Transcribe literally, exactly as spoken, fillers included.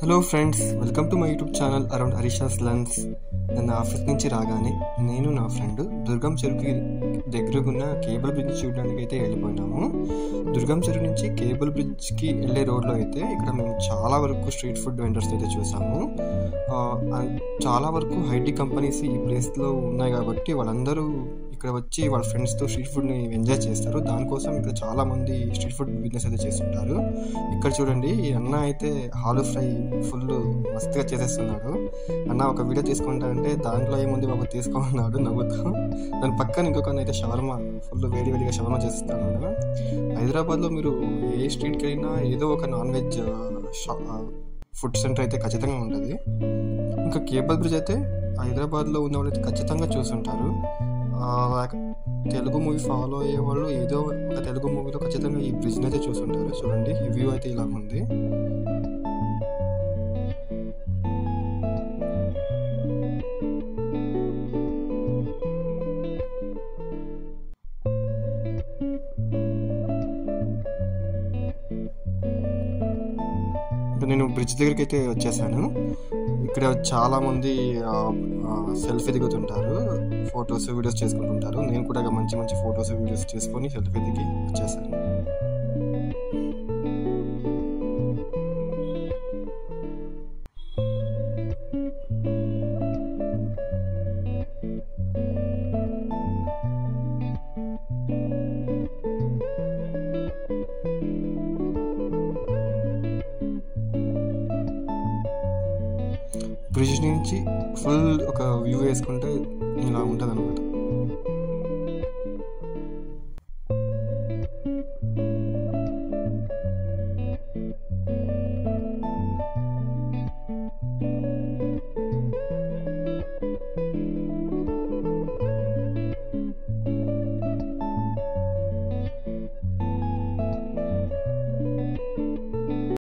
Hello friends, welcome to my YouTube channel around హరీషాస్ lunch. నేను office నుంచి రాగానే నేను నా ఫ్రెండ్ దుర్గం చెరువుకి దగ్గరకున్న కేబుల్ బ్రిడ్జ్ చూడడానికి అయితే వెళ్ళిపోయినాము. దుర్గం చెరువు నుంచి కేబుల్ బ్రిడ్జ్కి వెళ్ళే రోడ్లో అయితే ఇక్కడ మేము చాలా వరకు స్ట్రీట్ ఫుడ్ వెండర్స్ అయితే చూసాము. చాలా వరకు హైటీ కంపెనీస్ ఈ ప్లేస్లో ఉన్నాయి కాబట్టి వాళ్ళందరూ ఇక్కడ వచ్చి వాళ్ళ ఫ్రెండ్స్తో స్ట్రీట్ ఫుడ్ని ఎంజాయ్ చేస్తారు. దానికోసం ఇక్కడ చాలామంది స్ట్రీట్ ఫుడ్ బిజినెస్ అయితే చేస్తుంటారు. ఇక్కడ చూడండి, ఈ అన్న అయితే ఆలూ ఫ్రై ఫుల్ మస్తుగా చేసేస్తున్నాడు. అన్న ఒక వీడియో తీసుకుంటా అంటే దాంట్లో ఏముంది బాబు తీసుకున్నాడు నవ్వుతూ. దాని పక్కన ఇంకొక అయితే షవర్మా ఫుల్ వేడి వేడిగా షవర్మా చేస్తున్నాడు. హైదరాబాద్లో మీరు ఏ స్ట్రీట్కి అయినా ఏదో ఒక నాన్ వెజ్ షా ఫుడ్ సెంటర్ అయితే ఖచ్చితంగా ఉంటుంది. ఇంకా కేబుల్ బ్రిడ్జ్ అయితే హైదరాబాద్లో ఉన్న వాళ్ళు అయితే ఖచ్చితంగా చూస్తుంటారు. తెలుగు మూవీ ఫాలో అయ్యే వాళ్ళు ఏదో ఒక తెలుగు మూవీలో ఖచ్చితంగా ఈ బ్రిడ్జ్ని అయితే చూస్తుంటారు. చూడండి, ఈ వ్యూ అయితే ఇలా ఉంది. నేను బ్రిడ్జ్ దగ్గరికి అయితే వచ్చేసాను. ఇక్కడ చాలామంది సెల్ఫీ దిగుతుంటారు, ఫొటోస్ వీడియోస్ చేసుకుంటుంటారు. నేను కూడా మంచి మంచి ఫొటోస్ వీడియోస్ చేసుకొని సెల్ఫీ దిగి వచ్చేసాను. బ్రిడ్జ్ నుంచి ఫుల్ ఒక వ్యూ వేసుకుంటే ఇలా ఉంటుంది అన్నమాట.